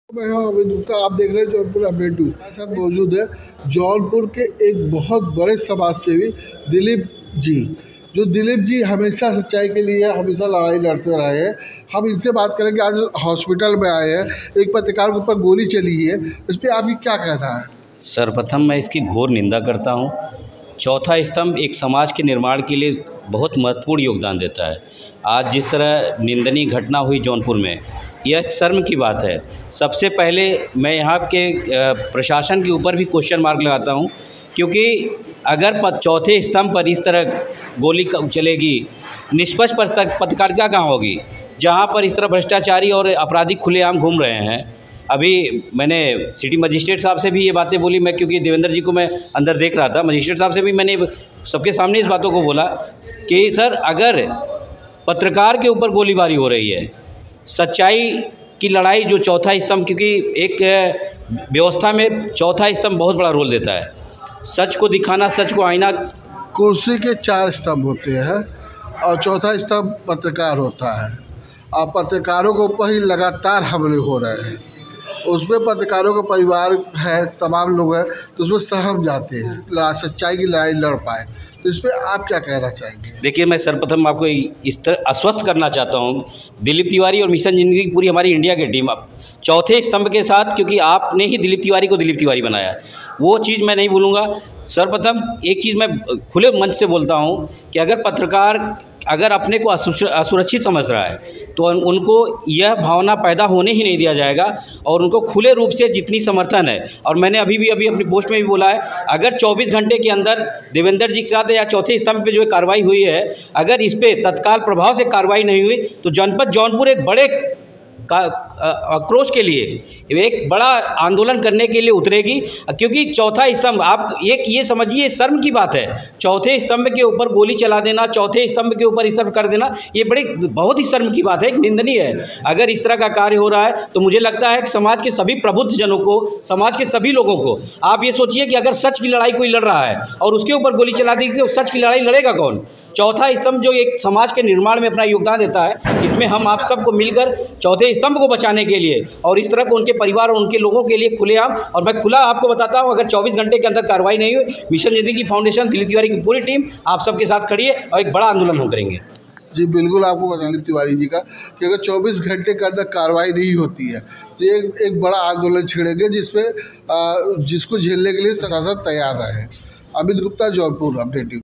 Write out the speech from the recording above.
मैं हूं अमित गुप्ता, आप देख रहे हैं जौनपुर अपडेट न्यूज। हमारे साथ मौजूद है जौनपुर के एक बहुत बड़े समाज सेवी दिलीप जी। जो दिलीप जी हमेशा सच्चाई के लिए हमेशा लड़ाई लड़ते रहे हैं। हम इनसे बात करेंगे। आज हॉस्पिटल में आए हैं, एक पत्रकार के ऊपर गोली चली है, इस पर आपकी क्या कहना है? सर्वप्रथम मैं इसकी घोर निंदा करता हूँ। चौथा स्तंभ एक समाज के निर्माण के लिए बहुत महत्वपूर्ण योगदान देता है। आज जिस तरह निंदनीय घटना हुई जौनपुर में, यह शर्म की बात है। सबसे पहले मैं यहाँ के प्रशासन के ऊपर भी क्वेश्चन मार्क लगाता हूँ, क्योंकि अगर चौथे स्तंभ पर इस तरह गोली चलेगी, निष्पक्ष पत्रकारिता कहाँ होगी, जहाँ पर इस तरह भ्रष्टाचारी और अपराधी खुलेआम घूम रहे हैं। अभी मैंने सिटी मजिस्ट्रेट साहब से भी ये बातें बोली, मैं क्योंकि देवेंद्र जी को मैं अंदर देख रहा था, मजिस्ट्रेट साहब से भी मैंने सबके सामने इस बातों को बोला कि सर, अगर पत्रकार के ऊपर गोलीबारी हो रही है, सच्चाई की लड़ाई जो चौथा स्तंभ, क्योंकि एक व्यवस्था में चौथा स्तंभ बहुत बड़ा रोल देता है, सच को दिखाना, सच को आईना। कुर्सी के 4 स्तंभ होते हैं और चौथा स्तंभ पत्रकार होता है। और पत्रकारों के ऊपर ही लगातार हमले हो रहे हैं। उसमें पत्रकारों का परिवार है, तमाम लोग हैं, तो उसमें सहम जाते हैं, सच्चाई की लड़ाई लड़ पाए। तो इस पर आप क्या कहना चाहेंगे? देखिए, मैं सर्वप्रथम आपको इस तरह आश्वस्त करना चाहता हूँ, दिलीप तिवारी और मिशन जिंदगी की पूरी हमारी इंडिया की टीम अब चौथे स्तंभ के साथ, क्योंकि आपने ही दिलीप तिवारी को दिलीप तिवारी बनाया, वो चीज़ मैं नहीं भूलूंगा। सर्वप्रथम एक चीज़ मैं खुले मंच से बोलता हूँ कि अगर पत्रकार अगर अपने को असुरक्षित समझ रहा है, तो उनको यह भावना पैदा होने ही नहीं दिया जाएगा और उनको खुले रूप से जितनी समर्थन है, और मैंने अभी अपनी पोस्ट में भी बोला है, अगर 24 घंटे के अंदर देवेंद्र जी के साथ या चौथे स्तंभ पे जो कार्रवाई हुई है, अगर इस पर तत्काल प्रभाव से कार्रवाई नहीं हुई, तो जनपद जौनपुर एक बड़े आक्रोश के लिए, एक बड़ा आंदोलन करने के लिए उतरेगी। क्योंकि चौथा स्तंभ, आप एक ये समझिए, शर्म की बात है, चौथे स्तंभ के ऊपर गोली चला देना, चौथे स्तंभ के ऊपर इस तरह कर देना, ये बहुत ही शर्म की बात है, निंदनीय है। अगर इस तरह का कार्य हो रहा है, तो मुझे लगता है कि समाज के सभी प्रबुद्ध जनों को, समाज के सभी लोगों को, आप ये सोचिए कि अगर सच की लड़ाई कोई लड़ रहा है और उसके ऊपर गोली चला दी, तो सच की लड़ाई लड़ेगा कौन? चौथा स्तंभ जो एक समाज के निर्माण में अपना योगदान देता है, इसमें हम आप सबको मिलकर चौथे स्तंभ को बचाने के लिए और इस तरह को उनके परिवार और उनके लोगों के लिए खुलेआम, और मैं खुला आपको बताता हूं, अगर 24 घंटे के अंदर कार्रवाई नहीं हुई, मिशन जिंदगी फाउंडेशन, दिलीप तिवारी की पूरी टीम आप सबके साथ खड़ी है और एक बड़ा आंदोलन हम करेंगे। जी बिल्कुल, आपको बता दें तिवारी जी का कि अगर 24 घंटे के अंदर कार्रवाई नहीं होती है, तो एक बड़ा आंदोलन छिड़ेंगे, जिसको झेलने के लिए प्रशासन तैयार रहे। अमित गुप्ता, जौनपुर अपडेट।